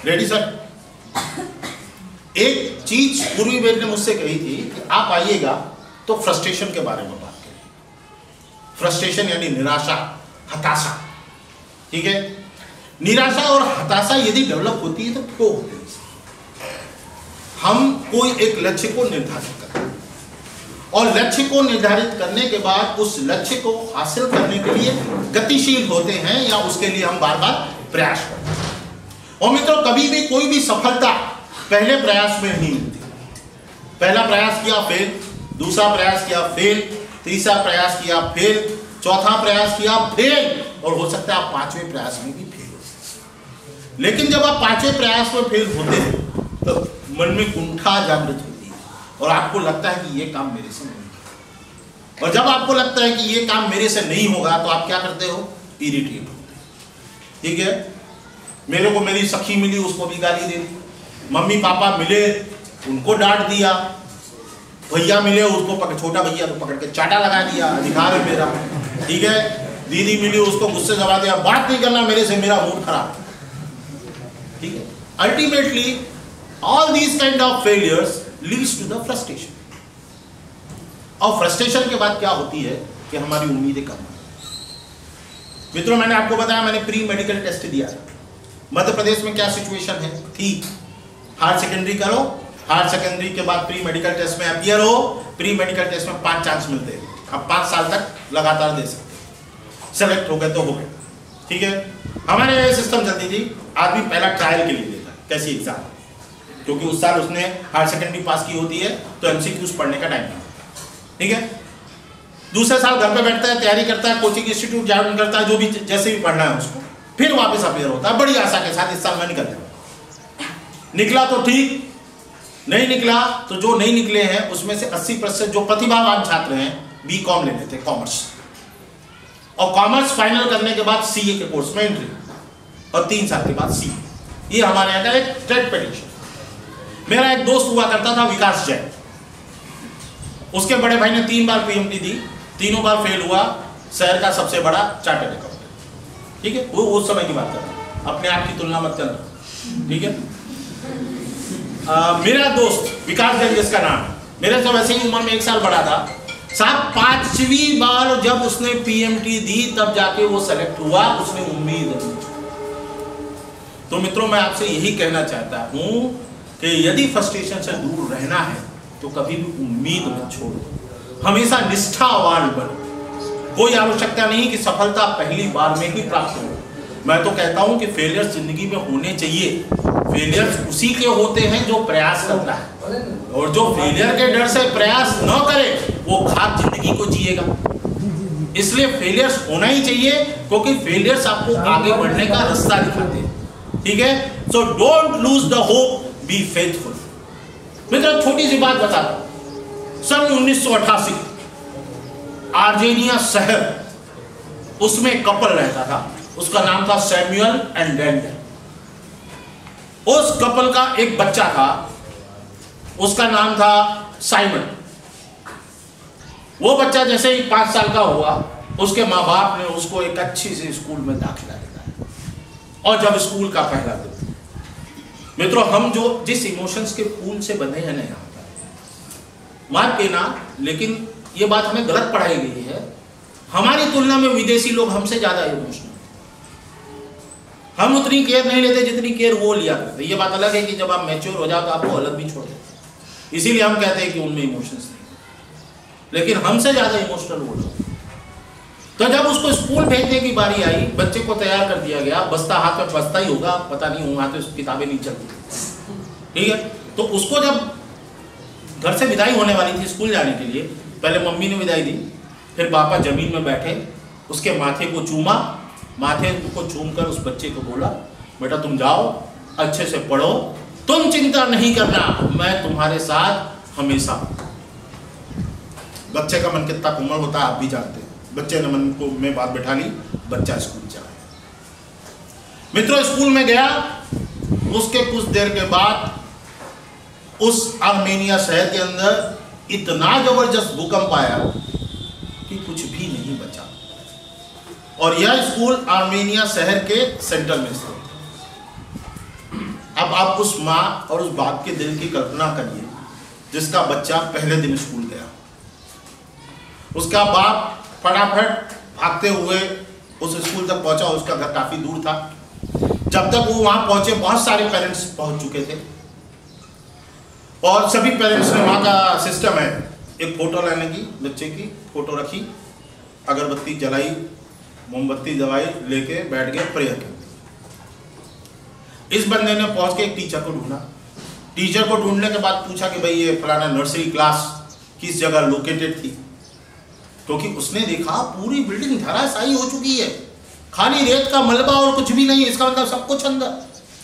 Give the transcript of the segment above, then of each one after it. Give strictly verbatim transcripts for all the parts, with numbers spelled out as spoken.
Ready sir? एक चीज पूर्वी बेर ने मुझसे कही थी कि आप आइएगा तो फ्रस्ट्रेशन के बारे में बात करिए। फ्रस्ट्रेशन यानी निराशा, हताशा, ठीक है? निराशा और हताशा यदि डेवलप होती है तो क्यों होती है? हम कोई एक लक्ष्य को निर्धारित करते हैं और लक्ष्य को निर्धारित करने के बाद उस लक्ष्य को हासिल करने के लिए गतिशील होते हैं या उसके लिए हम बार बार प्रयास करते हैं। और मित्रों, कभी भी कोई भी सफलता पहले प्रयास में नहीं मिलती। पहला प्रयास किया फेल, दूसरा प्रयास किया फेल, तीसरा प्रयास किया फेल, चौथा प्रयास किया फेल, और हो सकता है आप पांचवें प्रयास में भी फेल हो। लेकिन जब आप पांचवें प्रयास में फेल होते हैं तो मन में कुंठा जागृत होती है और आपको लगता है कि ये काम मेरे से नहीं होगा। और जब आपको लगता है कि ये काम मेरे से नहीं होगा तो आप क्या करते हो? इरिटेट होते हो, ठीक है? मेरे को मेरी सखी मिली, उसको भी गाली दे दी, मम्मी पापा मिले, उनको डांट दिया, भैया मिले, उसको पकड़, छोटा भैया तो पकड़ के चाटा लगा दिया, अधिकार है मेरा, ठीक है? दीदी मिली, उसको गुस्से जमा दिया, बात नहीं करना मेरे से, मेरा मूड खराब, ठीक है? Ultimately all these kind of failures leads to the frustration. और फ्रस्ट्रेशन के बाद क्या होती है कि हमारी उम्मीदें कम होती। मित्रों, मैंने आपको बताया, मैंने प्री मेडिकल टेस्ट दिया था। मध्य प्रदेश में क्या सिचुएशन है थी? हायर सेकेंडरी करो, हायर सेकेंडरी के बाद प्री मेडिकल टेस्ट में अपियर हो, प्री मेडिकल टेस्ट में पांच चांस मिलते हैं, अब पांच साल तक लगातार दे सकते, सेलेक्ट हो गए तो हो गए, ठीक है? हमारे ये सिस्टम चलती थी, आदमी पहला ट्रायल के लिए देता, कैसी एग्जाम, क्योंकि उस साल उसने हायर सेकेंडरी पास की होती है तो एमसीक्यूज पढ़ने का टाइम था, ठीक है? दूसरे साल घर पे बैठता है, तैयारी करता है, कोचिंग इंस्टीट्यूट ज्वाइन करता है, जो भी जैसे भी पढ़ना है उसको, फिर वापस अपियर होता है बड़ी आशा के साथ, इस साल में निकल जाए। निकला तो ठीक, नहीं निकला तो जो नहीं निकले हैं उसमें से अस्सी प्रतिशत जो प्रतिभावान छात्र हैं बी कॉम ले लेते, कॉमर्स, और कॉमर्स फाइनल करने के बाद सीए के कोर्स में एंट्री, और तीन साल के बाद सीए। ये हमारे यहाँ का एक स्ट्रेट पेडिशन। मेरा एक दोस्त हुआ करता था विकास जैन, उसके बड़े भाई ने तीन बार पीएमटी दी, तीनों बार फेल हुआ, शहर का सबसे बड़ा चार्टर्ड अकाउंटेंट, ठीक है? वो उस समय की बात कर रहा हूं, अपने आप की तुलना मत करना, ठीक है? आ, मेरा दोस्त विकास जैन जिसका नाम है, मेरे से वैसे ही उम्र में एक साल बड़ा था, साहब पांचवी बार जब उसने पीएमटी दी तब जाके वो सेलेक्ट हुआ, उसने उम्मीद नहीं। तो मित्रों, मैं आपसे यही कहना चाहता हूं कि यदि फ्रस्ट्रेशन से दूर रहना है तो कभी भी उम्मीद मत छोड़ो, हमेशा निष्ठावान बनो। कोई आवश्यकता नहीं कि सफलता पहली बार में ही प्राप्त हो। मैं तो कहता हूं कि फेलियर्स जिंदगी में होने चाहिए। फेलियर्स उसी के होते हैं जो प्रयास करता है, और जो फेलियर के डर से प्रयास न करे वो खाक जिंदगी को जिएगा। इसलिए फेलियर्स होना ही चाहिए, क्योंकि फेलियर्स आपको आगे बढ़ने का रास्ता दिखाते हैं, ठीक है? So don't lose the hope, be faithful. मित्रों, छोटी सी बात बताता हूं। सन उन्नीस सौ अट्ठासी आर्जेनिया शहर, उसमें कपल रहता था, उसका नाम था सैमुअल एंड डेंडल। उस कपल का एक बच्चा था, उसका नाम था साइमन। वो बच्चा जैसे ही पांच साल का हुआ, उसके माँ बाप ने उसको एक अच्छी सी स्कूल में दाखिला दिलाया, और जब स्कूल का पहला दिन, मित्रों, हम जो जिस इमोशंस के फूल से बने हैं ना, यहाँ पर मार के ना, लेकिन ये बात हमें गलत पढ़ाई गई है। हमारी तुलना में विदेशी लोग हमसे ज्यादा इमोशनल, हम उतनी केयर नहीं लेते जितनी केयर वो लिया करते। ये बात अलग है कि जब आप मैच्योर हो जाओ तो आपको अलग भी छोड़ देते, इसीलिए हम कहते हैं कि उनमें इमोशंस नहीं, लेकिन हमसे ज्यादा इमोशनल वो लोग। तो जब उसको स्कूल भेजने की बारी आई, बच्चे को तैयार कर दिया गया, बस्ता हाथ में बस्ता ही होगा, पता नहीं वहां तो किताबें नहीं चलती, ठीक है? तो उसको जब घर से विदाई होने वाली थी स्कूल जाने के लिए, पहले मम्मी ने विदाई दी, फिर पापा जमीन में बैठे, उसके माथे को चूमा, माथे को चूमकर उस बच्चे को बोला, बेटा तुम जाओ, अच्छे से पढ़ो, तुम चिंता नहीं करना, मैं तुम्हारे साथ हमेशा। बच्चे का मन कितना कोमल होता है आप भी जानते हैं। बच्चे ने मन को में बात बैठा ली, बच्चा स्कूल चला गया। मित्रों, स्कूल में गया, उसके कुछ देर के बाद उस आर्मेनिया शहर के अंदर इतना जबरदस्त भूकंप आया कि कुछ भी नहीं बचा, और यह स्कूल आर्मेनिया शहर के सेंटर में स्थित। अब आप उस माँ और उस बाप के दिल की कल्पना करिए जिसका बच्चा पहले दिन स्कूल गया, उसका बाप फटाफट भागते हुए उस स्कूल तक पहुंचा, उसका घर काफी दूर था। जब तक वो वहां पहुंचे बहुत सारे पेरेंट्स पहुंच चुके थे और सभी पेरेंट्स ने, वहां का सिस्टम है, एक फोटो लेने की, बच्चे की फोटो रखी, अगरबत्ती जलाई, मोमबत्ती जलाई, लेके बैठ गए प्रेयर के। इस बंदे ने पहुंच के एक टीचर को ढूंढा। टीचर को ढूंढने के बाद पूछा कि भाई ये फलाना नर्सरी क्लास किस जगह लोकेटेड थी, क्योंकि तो उसने देखा पूरी बिल्डिंग धराशायी हो चुकी है, खाली रेत का मलबा और कुछ भी नहीं, इसका मतलब सब कुछ अंदर,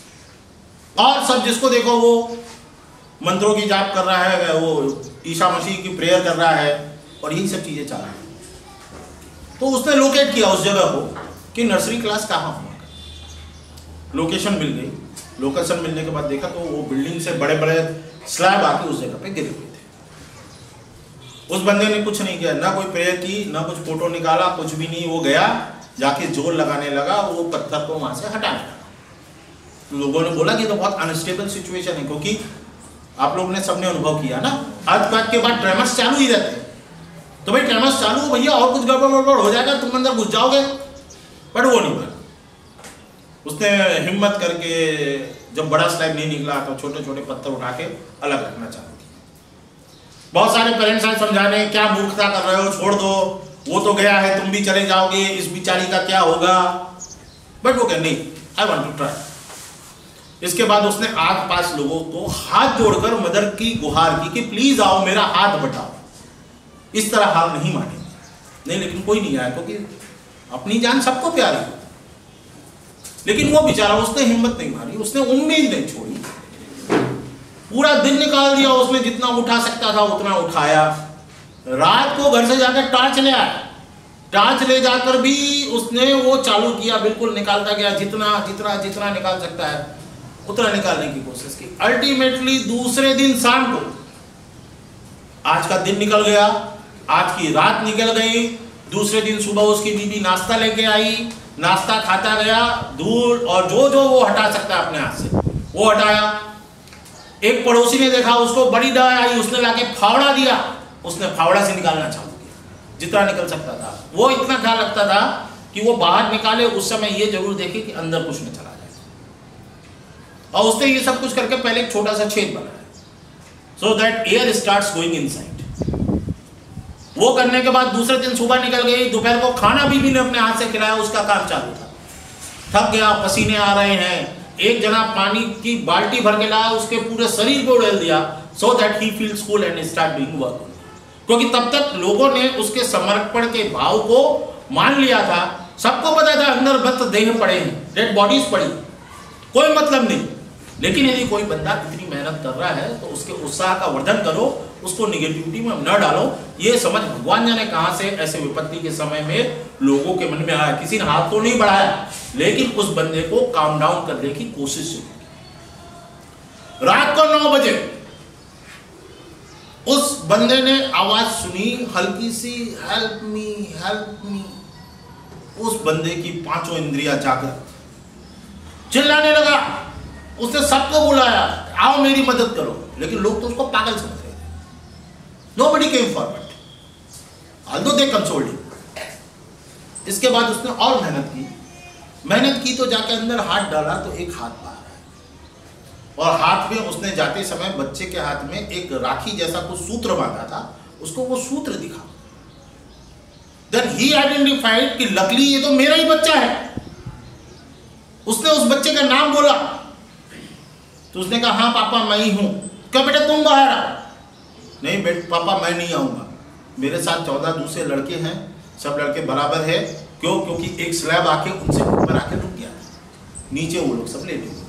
और सब जिसको देखो वो मंत्रों की जाप कर रहा है, वो ईसा मसीह की प्रेयर कर रहा है और यही सब चीजें चल रही हैं। तो उसने लोकेट किया उस जगह को कि नर्सरी क्लास कहाँ हुआ। लोकेशन मिल गई। लोकेशन मिलने के बाद देखा तो वो बिल्डिंग से बड़े बड़े स्लैब आके उस जगह पे गिरे हुए थे। उस बंदे ने कुछ नहीं किया, ना कोई प्रेयर की, ना कुछ फोटो निकाला, कुछ भी नहीं। वो गया, जाके जोर लगाने लगा, वो पत्थर को वहां से हटाने लगा। लोगों ने बोला कि तो बहुत अनस्टेबल सिचुएशन है, क्योंकि आप लोगों ने सबने अनुभव किया ना, अर्थक्वेक के बाद ट्रेमर्स चालू ही रहते हैं। तो भाई ट्रेमर्स चालू हो भैया, और कुछ गड़बड़ गड़बड़ हो जाएगा, तुम अंदर घुस जाओगे, बट वो नहीं बना। उसने हिम्मत करके जब बड़ा स्लैब नहीं निकला तो छोटे छोटे पत्थर उठा के अलग रखना चालू किया। बहुत सारे पेरेंट्स आए समझाने, क्या मूर्खता कर रहे हो, छोड़ दो, वो तो गया है, तुम भी चले जाओगे, इस बिचारी का क्या होगा। बट वो कह नहीं, आई वांट टू ट्राई। इसके बाद उसने आस पास लोगों को हाथ जोड़कर मदर की गुहार की कि प्लीज आओ, मेरा हाथ बटाओ। इस तरह हाल नहीं मानेंगे, नहीं, लेकिन कोई नहीं आया, क्योंकि अपनी जान सबको प्यारी है। लेकिन वो बेचारा, उसने हिम्मत नहीं मारी, उसने उम्मीद नहीं छोड़ी, पूरा दिन निकाल दिया उसने, जितना उठा सकता था उतना उठाया। रात को घर से जाकर टॉर्च ले आया, टॉर्च ले जाकर भी उसने वो चालू किया, बिल्कुल निकालता गया, जितना जितना जितना निकाल सकता है उतना निकालने की कोशिश की। अल्टीमेटली दूसरे दिन शाम को, आज का दिन निकल गया, आज की रात निकल गई, दूसरे दिन सुबह उसकी बीबी नाश्ता लेके आई, नाश्ता खाता गया, धूल और जो जो वो हटा सकता है अपने हाथ से वो हटाया। एक पड़ोसी ने देखा, उसको बड़ी डर आई, उसने लाके फावड़ा दिया, उसने फावड़ा से निकालना चालू किया, जितना निकल सकता था। वो इतना ख्याल रखता था कि वो बाहर निकाले, उस समय ये जरूर देखे कि अंदर कुछ न चला जाए। और उसने ये सब कुछ करके पहले एक छोटा सा छेद बनाया, so that air starts going inside. वो करने के बाद दूसरे दिन सुबह निकल गई, दोपहर को खाना भी, भी ने अपने हाथ से खिलाया, उसका काम चालू था। थक गया, पसीने आ रहे हैं, एक जना पानी की बाल्टी भर के लाया, उसके पूरे शरीर को उड़ेल दिया, so that he feels cool and start doing work. क्योंकि तब तक लोगों ने उसके समर्पण के भाव को मान लिया था, सबको पता था अंदर बत देह पड़े हैं, डेड बॉडीज पड़ी, कोई मतलब नहीं। लेकिन यदि कोई बंदा इतनी मेहनत कर रहा है तो उसके उत्साह का वर्धन करो, उसको निगेटिविटी में न डालो। ये समझ भगवान जाने कहां से ऐसे विपत्ति के समय में लोगों के मन में आया। किसी ने हाथ तो नहीं बढ़ाया, लेकिन उस बंदे को काम डाउन करने की कोशिश की। रात को नौ बजे उस बंदे ने आवाज सुनी, हल्की सी, हेल्प मी हेल्प मी। उस बंदे की पांचों इंद्रियां जाकर चिल्लाने लगा, उसने सबको बुलाया, आओ मेरी मदद करो। लेकिन लोग तो उसको पागल समझ रहे थे। Nobody came forward, although they consoled him. इसके बाद उसने और मेहनत की, मेहनत की तो जाके अंदर हाथ डाला तो एक हाथ बाहर आया, और हाथ में उसने जाते समय बच्चे के हाथ में एक राखी जैसा कुछ सूत्र बांधा था, उसको वो सूत्र दिखा। Then he identified कि लकली ये तो मेरा ही बच्चा है। उसने उस बच्चे का नाम बोला तो उसने कहा हाँ पापा मैं ही हूं। क्या बेटा तुम बाहर आओ। नहीं बेटा पापा मैं नहीं आऊंगा, मेरे साथ चौदह दूसरे लड़के हैं, सब लड़के बराबर है। क्यों? क्योंकि एक स्लैब आके उनसे ऊपर आके रुक गया, नीचे वो लोग सब लेटे हुए।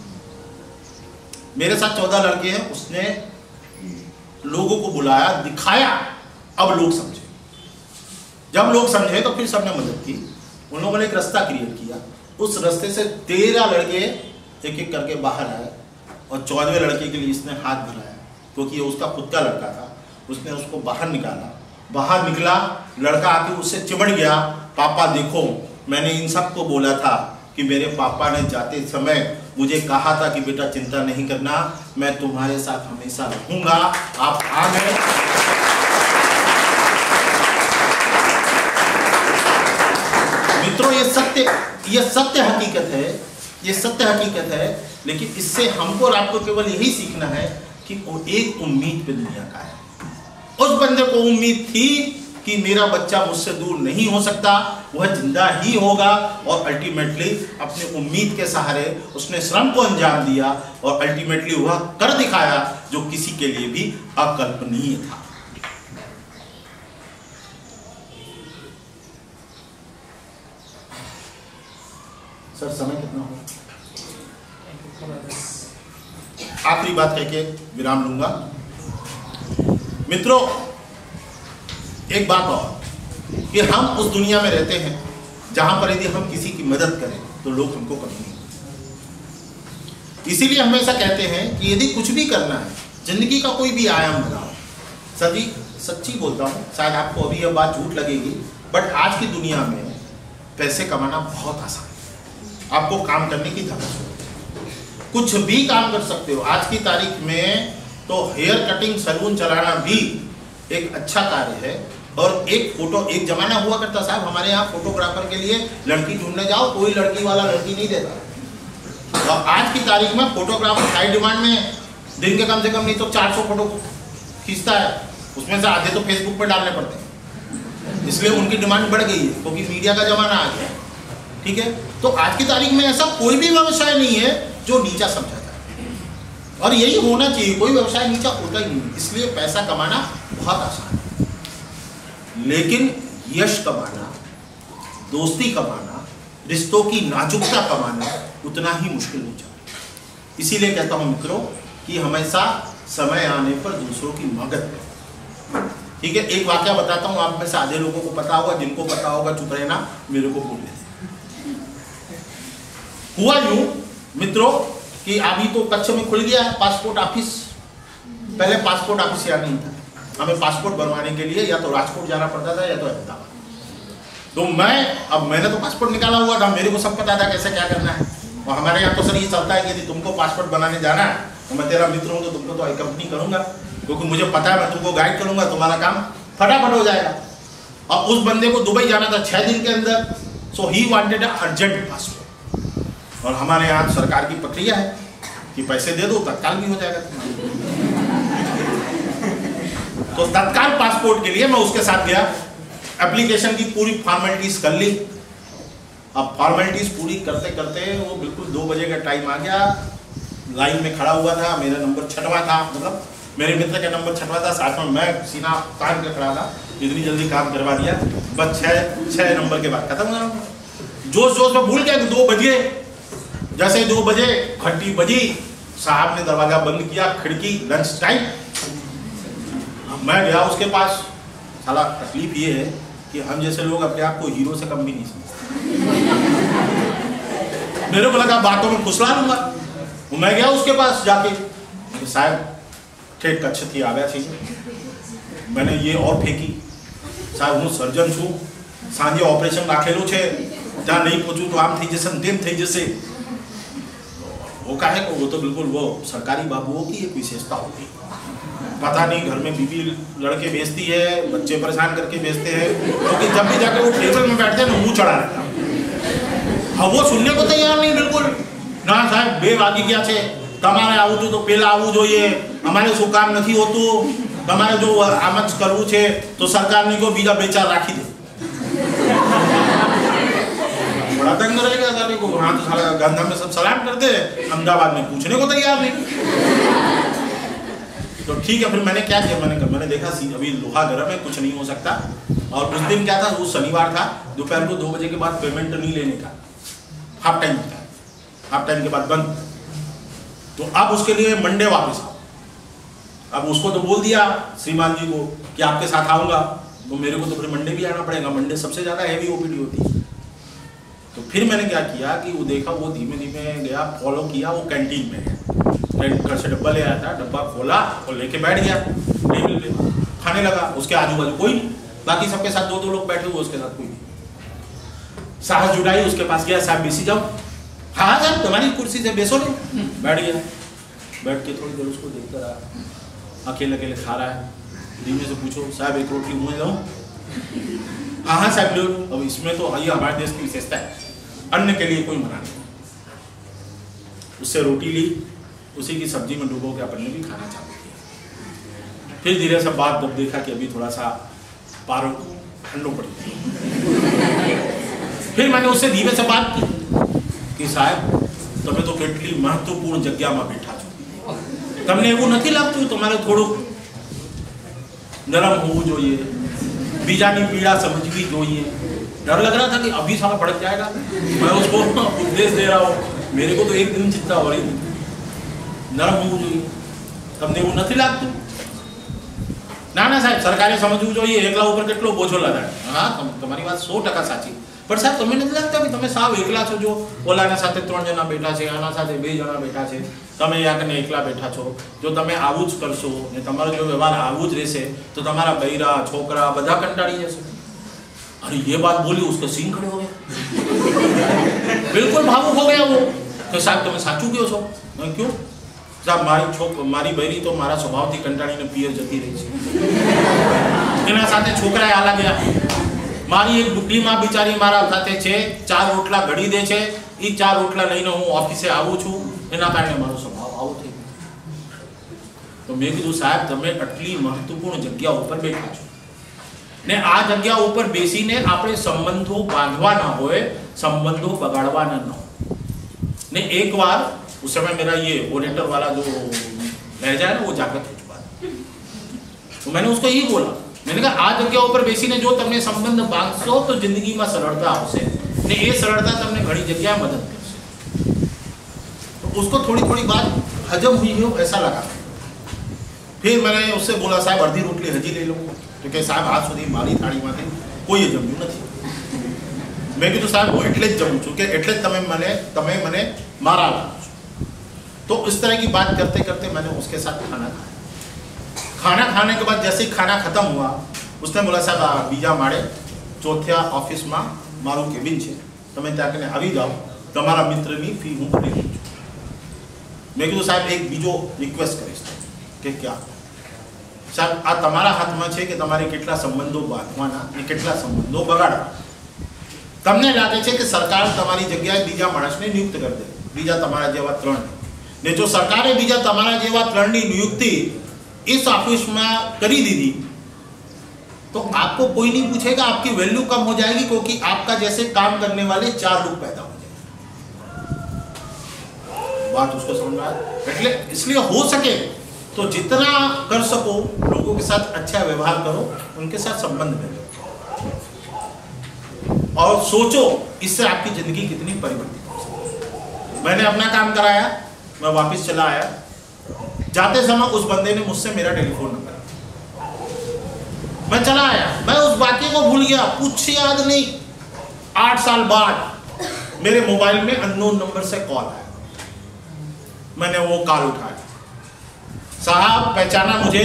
मेरे साथ चौदह लड़के हैं। उसने लोगों को बुलाया, दिखाया, अब लोग समझे। जब लोग समझे तो फिर सबने मदद की। उन लोगों ने एक रास्ता क्रिएट किया, उस रास्ते से तेरह लड़के एक एक करके बाहर आए, और चौदहवें लड़के के लिए इसने हाथ बढ़ाया क्योंकि ये उसका खुद का लड़का था। उसने उसको बाहर निकाला, बाहर निकला, लड़का आके उससे चिमड़ गया, पापा देखो मैंने इन सबको बोला था कि मेरे पापा ने जाते समय मुझे कहा था कि बेटा चिंता नहीं करना, मैं तुम्हारे साथ हमेशा रहूंगा। आप आ गए। मित्रों, ये सत्य ये सत्य हकीकत है, ये सत्य हकीकत है। लेकिन इससे हमको और आपको केवल यही सीखना है कि वो एक उम्मीद पे दुनिया का है। उस बंदे को उम्मीद थी कि मेरा बच्चा मुझसे दूर नहीं हो सकता, वह जिंदा ही होगा, और अल्टीमेटली अपनी उम्मीद के सहारे उसने श्रम को अंजाम दिया और अल्टीमेटली वह कर दिखाया जो किसी के लिए भी अकल्पनीय था। सर समय कितना हो? आखिरी बात कह के विराम लूंगा। मित्रों, एक बात और कि हम उस दुनिया में रहते हैं जहां पर यदि हम किसी की मदद करें तो लोग हमको कभी नहीं। इसीलिए हमेशा कहते हैं कि यदि कुछ भी करना है, जिंदगी का कोई भी आयाम बनाओ। सर जी, सच्ची बोलता हूं, शायद आपको अभी यह बात झूठ लगेगी, बट आज की दुनिया में पैसे कमाना बहुत आसान है। आपको काम करने की धमक हो, कुछ भी काम कर सकते हो। आज की तारीख में तो हेयर कटिंग सैलून चलाना भी एक अच्छा कार्य है। और एक फोटो, एक जमाना हुआ करता साहब हमारे यहाँ फोटोग्राफर के लिए लड़की ढूंढने जाओ, कोई लड़की वाला लड़की नहीं देता। और आज की तारीख में फोटोग्राफर हाई डिमांड में दिन के कम से कम नहीं तो चार सौ फोटो खींचता है, उसमें से आधे तो फेसबुक पर डालने पड़ते हैं। इसलिए उनकी डिमांड बढ़ गई है, क्योंकि मीडिया का जमाना आ गया। ठीक है, तो आज की तारीख में ऐसा कोई भी व्यवसाय नहीं है जो नीचा समझा जाए, और यही होना चाहिए। कोई व्यवसाय नीचा होता ही नहीं। इसलिए पैसा कमाना बहुत आसान है, लेकिन यश कमाना, दोस्ती कमाना, रिश्तों की नाजुकता कमाना उतना ही मुश्किल हो जाता है। इसीलिए कहता हूं मित्रों कि हमेशा समय आने पर दूसरों की मदद करें। ठीक है, एक वाकया बताता हूं, आप में से आधे लोगों को पता होगा, जिनको पता होगा चुप रहना, मेरे को बोल देते। हुआ यूं मित्रों कि अभी तो कच्छ में खुल गया है पासपोर्ट ऑफिस। पहले पासपोर्ट ऑफिस यहाँ नहीं था, हमें पासपोर्ट बनवाने के लिए या तो राजकोट जाना पड़ता था या तो अहमदाबाद। तो मैं अब मैंने तो पासपोर्ट निकाला हुआ था, मेरे को सब पता था कैसे क्या करना है। और हमारे यहाँ तो सर ये चलता है कि यदि तुमको पासपोर्ट बनाने जाना है तो मैं तेरा मित्र हूँ, तो तुमको तो अकम्पनी करूंगा, क्योंकि मुझे पता है मैं तुमको गाइड करूंगा, तुम्हारा काम फटाफट हो जाएगा। और उस बंदे को दुबई जाना था छह दिन के अंदर, so he wanted urgent passport. और हमारे यहाँ सरकार की प्रक्रिया है कि पैसे दे दो तत्काल भी हो जाएगा तो तत्काल पासपोर्ट के लिए मैं उसके साथ गया, एप्लीकेशन की पूरी फॉर्मेलिटीज कर ली। अब फॉर्मेलिटीज पूरी करते करते वो बिल्कुल दो बजे का टाइम आ गया, लाइन में खड़ा हुआ था, मेरा नंबर छठवां था, मतलब मेरे मित्र का नंबर छठवां था, साथ में मैं सीना तान के खड़ा था। इतनी जल्दी काम करवा दिया, बस छः छः नंबर के बाद खत्म हो। जोश जोश में भूल गया कि दो बजे, जैसे दो बजे घंटी बजी, साहब ने दरवाजा बंद किया, खिड़की, लंच टाइम। मैं गया उसके पास। साला तकलीफ ये है कि हम जैसे लोग अपने आप को हीरो से कम भी नहीं समझते। मेरे को लगा बातों में फुसला लूंगा। मैं गया उसके पास जाके, साहब ठेठ कच्छ थी आव्या थी, मैंने ये और फेंकी, साहब हूँ सर्जन छू, सांजे ऑपरेशन राखेलू छे, जहाँ नहीं पहुंचू तो आम थी जैसे तेम थी जैसे। वो का है को वो तो बिल्कुल वो सरकारी बाबुओं की एक विशेषता होती है। पता नहीं घर में बीवी लड़के बेचती है, बच्चे परेशान करके बेचते हैं, क्योंकि तो जब भी जाकर वो टेबल में बैठते हैं ना मुंह चढ़ा रहता है। अब वो सुनने को तैयार नहीं बिल्कुल ना, साहब बे वागी क्या छे, તમારે આવું તો પેલા આવવું જોઈએ, અમારે શું કામ નથી હોતું, તમારે જો આમ જ કરવું છે તો સરકારની को બીજા બે ચાર રાખી દે। बड़ा तंग रहेगा साले को। हाँ तो साला गांधीधाम में सब सलाम करते हैं, अहमदाबाद में पूछने को तैयार नहीं। तो ठीक है, फिर मैंने क्या किया, मैंने मैंने देखा अभी लोहा गर्म है, कुछ नहीं हो सकता। और उस दिन क्या था, वो शनिवार था, दोपहर को दो बजे के बाद पेमेंट नहीं लेने का, हाफ टाइम होता है, हाफ टाइम के बाद बंद। तो अब उसके लिए मंडे वापस आओ। अब उसको तो बोल दिया श्रीमान जी को कि आपके साथ आऊंगा, तो मेरे को तो फिर मंडे भी आना पड़ेगा। मंडे सबसे ज़्यादा हैवी ओपीडी होती है। तो फिर मैंने क्या किया कि वो देखा, वो धीमे धीमे गया, फॉलो किया, वो कैंटीन में गया, घर से डब्बा ले आया था, डब्बा खोला और लेके बैठ गया टेबल पे, खाने लगा। उसके आजू बाजू कोई नहीं, बाकी सबके साथ दो दो लोग बैठे हुए, उसके साथ कोई नहीं। साहस जुटाई, उसके पास गया, साहब बीसी जाओ, हाँ साहब तुम्हारी कुर्सी से बेसो नहीं। बैठ गया, बैठ के थोड़ी देर उसको देखता रहा, अकेले अकेले खा रहा है। धीमे से पूछो साहब एक रोटी मुँह लाऊं? हाँ हाँ साहब लो। अब इसमें तो ये हमारे देश की विशेषता है, अन्न के लिए कोई मना नहीं। उससे रोटी ली, उसी की सब्जी में डुबो के अपन ने भी खाना चालू किया। फिर धीरे से बात जब देखा कि अभी थोड़ा सा पारो ठंडो पड़ गया, फिर मैंने उससे धीमे से बात की कि साहब તમે તો કેટલી મહત્વપૂર્ણ જગ્યામાં બેઠા છો, તમને એવું નથી લાગતું તમારે થોડું નરમ હોવું જોઈએ, બીજાની પીડા સમજવી જોઈએ? डर लग रहा था कि अभी साला भड़क जाएगा, मैं उसको उपदेश दे रहा हूँ, मेरे को तो एक दिन चिंता हो रही थी। नरम होવું જોઈએ, તમને એવું નથી લાગતું? ના ના સાહેબ સરકારે સમજવું જોઈએ, એકલા ઉપર કેટલો બોજો લગાડે। હા તમારી વાત સો ટકા સાચી, પણ સાહેબ તમને નથી લાગતા કે તમે સાવ એકલા છો? જો ઓલાના સાથે ત્રણ જણા બેઠા છે, આના સાથે બે જણા બેઠા છે, તમે યા કને એકલા બેઠા છો। જો તમે આવું જ કરશો ને તમારો જો વ્યવહાર આવું જ રહેશે તો તમારા બૈરા છોકરા બધા કંટાળી જશે। अरे ये बात बोली, उसके सीन खड़े हो गए, बिल्कुल भावुक हो गया वो कि साहब तुम साचू क्यों छो? मैं क्यों साहब मारी छोक मारी बहरी तो मारा स्वभाव थी कंटाड़ी ने पियर जती रही छे, एना साथे छोकरा आला गया। मारी एक बुढ़ी मां बिचारी मारा साथे छे, चार रोटला घड़ी दे छे, ई चार रोटला लईने हूँ ऑफिसे आवुं छुं, एना कारणे मारो स्वभाव आवो थई गयो। तो मैं कीधुं साहेब तमे आटली महत्वपूर्ण जग्या उपर बैठा छो ने आ जग्या ऊपर बेसीने आपणे संबंधो बांधवाना होय, संबंधो बगाड़वाना न हो। ने एक बार उस समय मेरा ये ओरेटर वाला जो लहजा है ना वो जागृत हो चुका था, तो मैंने उसको यही बोला, मैंने कहा आ जग्या ऊपर बेसीने जो तमने संबंध बांधशो तो जिंदगी में सरलता आवशे ने ए सरलता तमने घणी जग्याए मदद करशे। तो उसको थोड़ी थोड़ी बात हजम हुई हो ऐसा लगा। फिर मैंने उससे बोला साहब अर्धी रोटली हजी ले लो, तो કે સાહેબ આજ સુધી મારી થાળીમાંથી કોઈએ જમ્યું નથી। મેં કીધું સાહેબ હું એટલે જ જમું છું કે એટલે જ તમે મને તમે મને મારા લાવો છો। तो इस तरह की बात करते करते मैंने उसके साथ खाना खाया। खाना खाने के बाद जैसे ही खाना खत्म हुआ उसने बोला साहब आ बीजा माड़े चौथा ऑफिस में मारू केबिन है, તમે ત્યાં કને આવી જાઓ, તમારા મિત્રની ફી હું ભરી લઉં છું। મેં કીધું સાહેબ એક બીજો રિક્વેસ્ટ કરીશ કે क्या साहब आ तमारा हाथ में है कि तमारे केटला संबंधों बांधवाना ने केटला संबंधों बगाड़वा। तमने लागे छे कि सरकार तमारी जग्याए बीजा माणसने नियुक्त कर दे, बीजा तमारा जेवा त्रण ने जो सरकारे बीजा तमारा जेवा त्रणनी नियुक्ति इस ऑफिस में करी दीदी तो आपको कोई नहीं पूछेगा, आपकी वैल्यू कम हो जाएगी क्योंकि आपका जैसे काम करने वाले चार लोग पैदा हो जाएंगे। बात उसको समझ में आया? इसलिए हो सके तो जितना कर सको लोगों के साथ अच्छा व्यवहार करो, उनके साथ संबंध में और सोचो इससे आपकी जिंदगी कितनी परिवर्तित हो सकती। मैंने अपना काम कराया, मैं वापस चला आया, जाते समय उस बंदे ने मुझसे मेरा टेलीफोन नंबर, मैं चला आया, मैं उस बाकी को भूल गया, कुछ याद नहीं। आठ साल बाद मेरे मोबाइल में अननोन नंबर से कॉल आया, मैंने वो कॉल उठाया, साहब पहचाना मुझे?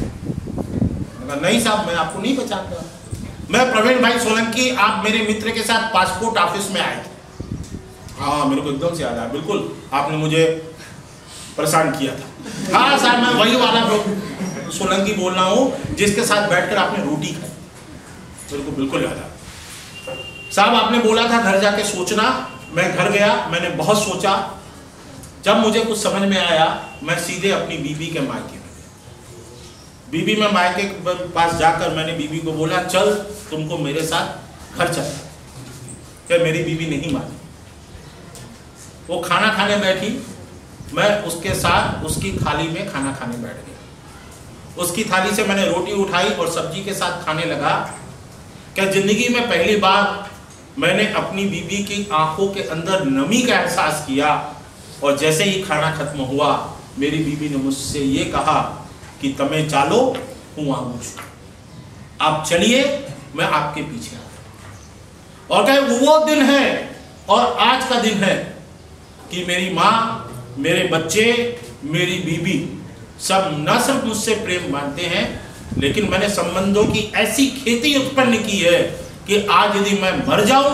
नहीं साहब मैं आपको नहीं पहचानता, मैं प्रवीण भाई सोलंकी, आप मेरे मित्र के साथ पासपोर्ट ऑफिस में आए थे। हाँ मेरे को एकदम से याद आया, बिल्कुल आपने मुझे परेशान किया था। हाँ साहब मैं वही वाला सोलंकी बोल रहा हूँ जिसके साथ बैठकर आपने रोटी खाई, मेरे को बिल्कुल याद आया। साहब आपने बोला था घर जाके सोचना, मैं घर गया, मैंने बहुत सोचा, जब मुझे कुछ समझ में आया मैं सीधे अपनी बीबी के मायके में गया। बीबी में मायके के पास जाकर मैंने बीबी को बोला चल तुमको मेरे साथ घर चल, क्या मेरी बीबी नहीं मानी। वो खाना खाने बैठी, मैं उसके साथ उसकी थाली में खाना खाने बैठ गया। उसकी थाली से मैंने रोटी उठाई और सब्जी के साथ खाने लगा। क्या जिंदगी में पहली बार मैंने अपनी बीबी की आंखों के अंदर नमी का एहसास किया और जैसे ही खाना खत्म हुआ मेरी बीबी ने मुझसे ये कहा कि तमे चालो हूँ आऊँ छू, आप चलिए मैं आपके पीछे आ। और कहे वो दिन है और आज का दिन है कि मेरी माँ, मेरे बच्चे, मेरी बीबी सब न सिर्फ मुझसे प्रेम मानते हैं लेकिन मैंने संबंधों की ऐसी खेती उत्पन्न की है कि आज यदि मैं मर जाऊं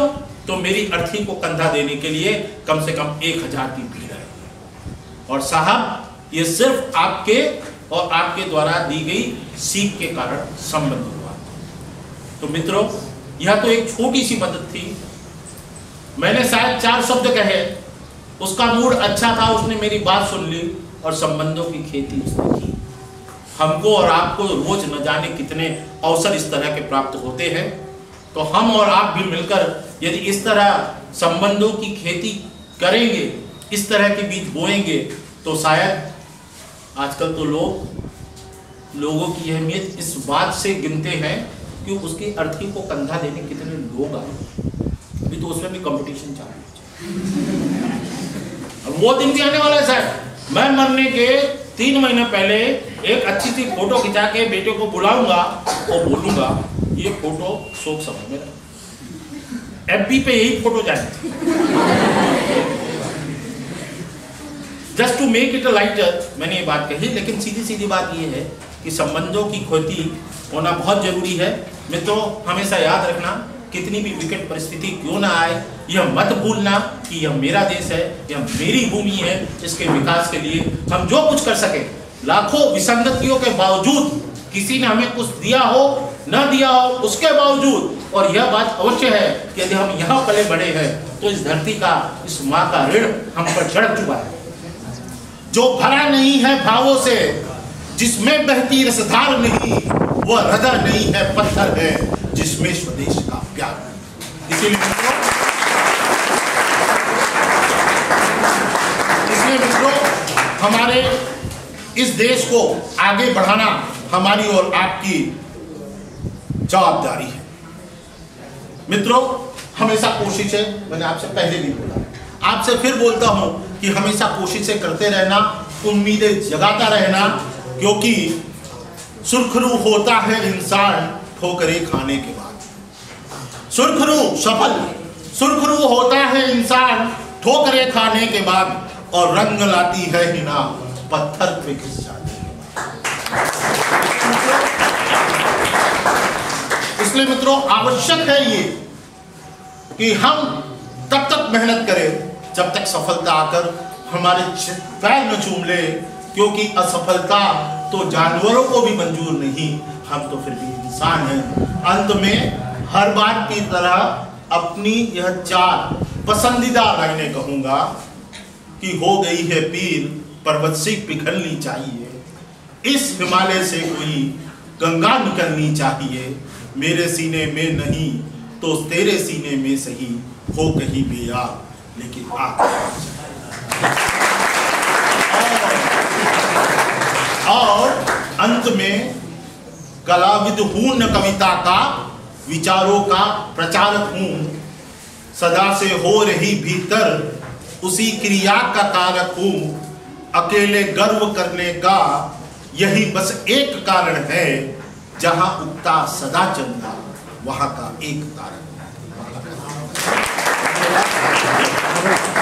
तो मेरी अर्थी को कंधा देने के लिए कम से कम एक हजार की भीड़ है। और साहब ये सिर्फ आपके और आपके द्वारा दी गई सीख के कारण संबंध हुआ। तो मित्रों, यह तो एक छोटी सी मदद थी। मैंने शायद चार शब्द कहे, उसका मूड अच्छा था, उसने मेरी बात सुन ली और संबंधों की खेती उसने की। हमको और आपको रोज न जाने कितने अवसर इस तरह के प्राप्त होते हैं, तो हम और आप भी मिलकर यदि इस तरह संबंधों की खेती करेंगे, इस तरह के बीज बोएंगे, तो शायद आजकल तो लोग लोगों की अहमियत इस बात से गिनते हैं कि उसकी अर्थी को कंधा देने कितने लोग आए। अभी तो उसमें भी कंपटीशन चालू है। अब वो दिन भी आने वाला है सर। मैं मरने के तीन महीने पहले एक अच्छी सी फोटो खिंचा के बेटे को बुलाऊंगा और बोलूंगा ये फोटो शोक सभा में रहे। एफबी पे यही फोटो जाए, just to make it a lighter. मैंने ये बात कही, लेकिन सीधी सीधी बात ये है कि संबंधों की खेती होना बहुत जरूरी है। मित्रों, हमेशा याद रखना, कितनी भी विकट परिस्थिति क्यों ना आए, यह मत भूलना कि यह मेरा देश है, यह मेरी भूमि है। इसके विकास के लिए हम जो कुछ कर सके, लाखों विसंगतियों के बावजूद, किसी ने हमें कुछ दिया हो न दिया हो उसके बावजूद, और यह बात अवश्य है कि यदि हम यहाँ पले बड़े हैं तो इस धरती का, इस माँ का ऋण हम पर चढ़ चुका है। जो भरा नहीं है भावों से, जिसमें बहती रसधार नहीं, वह हृदय नहीं है पत्थर है, जिसमें स्वदेश का प्यार है। इसीलिए मित्रों, इसलिए मित्रों हमारे इस देश को आगे बढ़ाना हमारी और आपकी जवाबदारी है। मित्रों, हमेशा कोशिश है, मैंने आपसे पहले भी बोला, आपसे फिर बोलता हूं कि हमेशा कोशिशें करते रहना, उम्मीदें जगाता रहना, क्योंकि सुरखरू होता है इंसान ठोकरें खाने के बाद। सुरखरू सफल सुरखरू होता है इंसान ठोकरें खाने के बाद, और रंग लाती है हिना पत्थर पे घिस जाने के बाद। इसलिए मित्रों, आवश्यक है ये कि हम तब तक मेहनत करें जब तक सफलता आकर हमारे पैर न चूम ले, क्योंकि असफलता तो जानवरों को भी मंजूर नहीं, हम तो फिर भी इंसान हैं। अंत में हर बार की तरह अपनी यह चार पसंदीदा लाइनें कहूंगा कि हो गई है पीर पर्वत से पिघलनी चाहिए, इस हिमालय से कोई गंगा निकलनी चाहिए, मेरे सीने में नहीं तो तेरे सीने में सही, हो कहीं बेयार लेकिन आग। और अंत में कलाविद हूं न कविता का, विचारों का प्रचारक हूं, सदा से हो रही भीतर उसी क्रिया का कारक हूं, अकेले गर्व करने का यही बस एक कारण है, जहां उगता सदा चंदा वहां का एक तारक।